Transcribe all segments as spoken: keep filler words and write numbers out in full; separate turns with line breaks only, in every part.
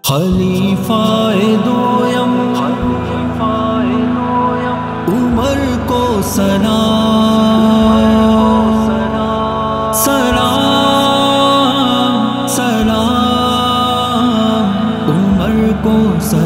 خلیفہ دویم عمر کو سلام سلام سلام عمر کو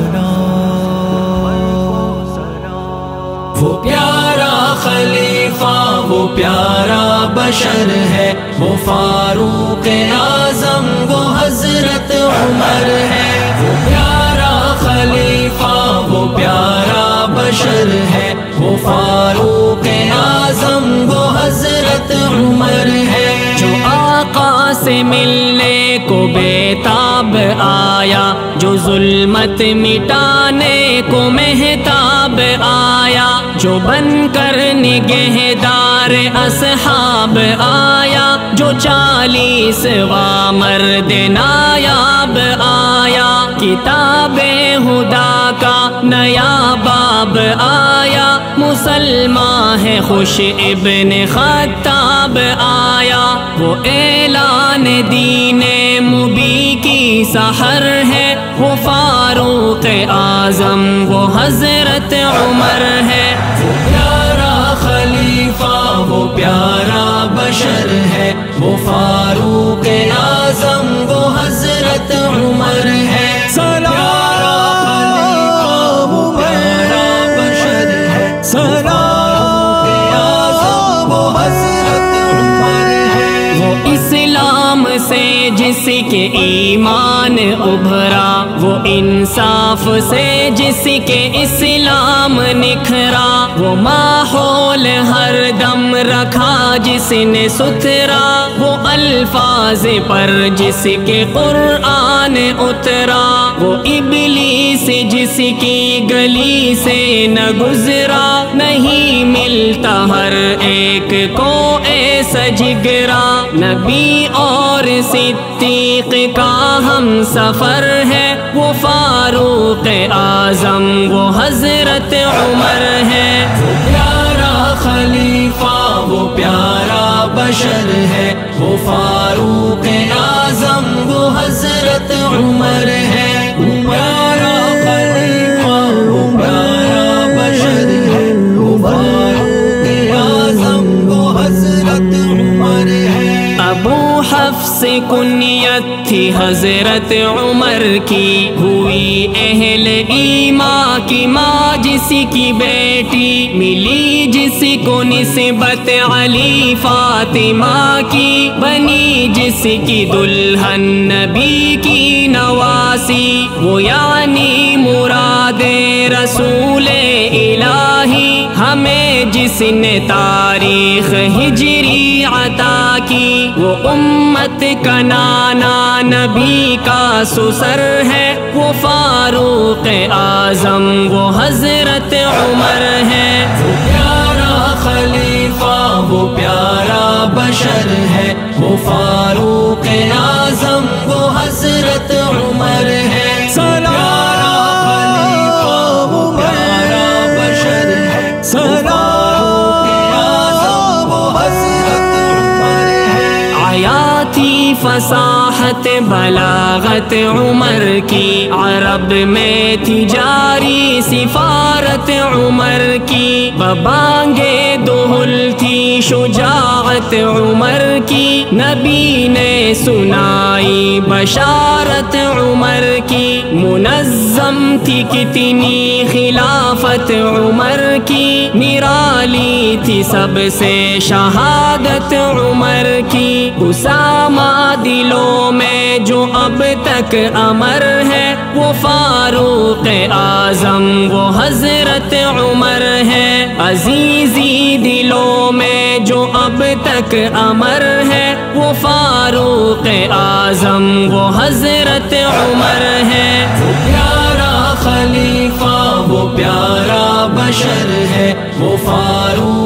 سلام۔ وہ پیارا خلیفہ وہ پیارا بشر ہے، وہ فاروق اعظم وہ حضرت عمر ہے۔ وہ پیارا خلیفہ وہ پیارا بشر ہے، وہ فاروق اعظم وہ حضرت عمر ہے۔ جو آقا سے ملنے کو بےتاب آیا، جو ظلمت مٹانے کو مہتاب آیا، جو بن کر نگہدار اصحاب آیا، جو چالیسواں مرد نایاب آیا، کتاب خدا کا نیا باب آیا، مسلمان ہے خوش ابن خطاب آیا۔ وہ اعلان دین مبی کی سحر ہے، وہ فاروق اعظم وہ حضرت عمر ہے۔ وہ پیارا خلیفہ وہ پیارا بشر ہے، وہ فاروق اعظم وہ حضرت عمر ہے۔ سے جس کے ایمان ابھرا، وہ انصاف سے جس کے اسلام نکھرا، وہ ماحول ہر دم رکھا جس نے ستھرا، وہ الفاظ پر جس کے قرآن اترا، وہ ابلیس جس کی گلی سے نہ گزرا، نہیں ملتا ہر ایک کو ایسا جگرا، نبی اور صدیق کا ہم سفر ہے، وہ فاروق اعظم وہ حضرت عمر ہے۔ وہ پیارا خلیفہ وہ پیارا بشر ہے، وہ فاروق اعظم وہ حضرت عمر ہے۔ پیارا خلیفہ وہ پیارا بشر ہے، وہ فاروق اعظم وہ حضرت عمر ہے۔ ابو حفص کنیت تھی حضرت عمر کی، ہوئی اہل ایمان کی ماں جس کی بیٹی، ملی جس کو نسبت علی فاطمہ کی، بنی جس کی دلہن نبی کی نواسی، وہ یعنی مراد رسول الہی، ہمیں جس نے تاریخ ہجری عطا کی، وہ امت کا نانا نبی کا سسر ہے، وہ فاروق اعظم وہ حضرت عمر ہے۔ وہ پیارا خلیفہ وہ پیارا بشر ہے، وہ فاروق اعظم وہ حضرت عمر ہے۔ پیارا خلیفہ وہ پیارا بشر ہے، فاروق اعظم وہ حضرت عمر ہے۔ آیاتی فصاحت بلاغت عمر کی، عرب میں تھی جاری سفارت عمر کی، ببانگے دہل تھی شجاعت عمر کی، نبی نے سنائی بشارت عمر کی، منظم تھی کتنی خلافت عمر کی، نرالی تھی سب سے شہادت عمر کی، اسامہ دلوں میں جو اب تک امر ہے، وہ فاروق اعظم وہ حضرت عمر ہے۔ عزیزی دلوں میں جو اب تک امر ہے، وہ فاروق اعظم وہ حضرت عمر ہے۔ وہ پیارا خلیفہ وہ پیارا بشر ہے، وہ فاروق